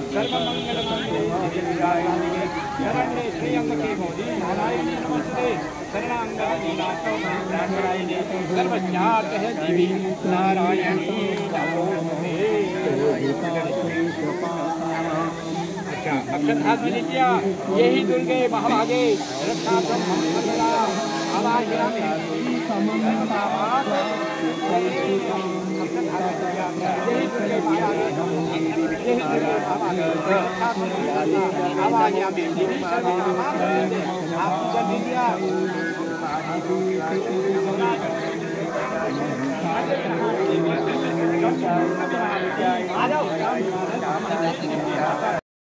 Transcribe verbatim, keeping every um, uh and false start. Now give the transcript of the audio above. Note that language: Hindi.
सर्वमंगलमांगल्ये शरण्ये त्र्यंबके गौरी नारायणी नमस्ते शरणागत नारायणी सर्वज्ञात है देवी नारायणी नमोस्तुते। अच्छा अक्षर हाथ में लीजिए। यही दुर्गे महाभागे रक्षार्थम मंगला आवाहयामि। आ जाओ।